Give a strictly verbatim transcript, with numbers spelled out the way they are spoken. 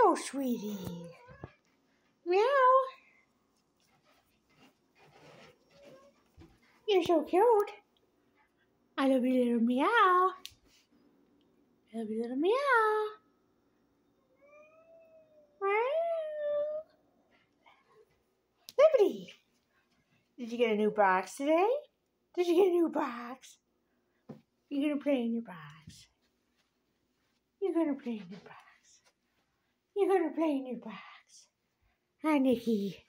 Meow, sweetie. Meow. You're so cute. I love you, little meow. I love you, little meow. Meow. Liberty. Did you get a new box today? Did you get a new box? You're gonna play in your box. You're gonna play in your box. You're gonna play in your box. Hi, Nikki.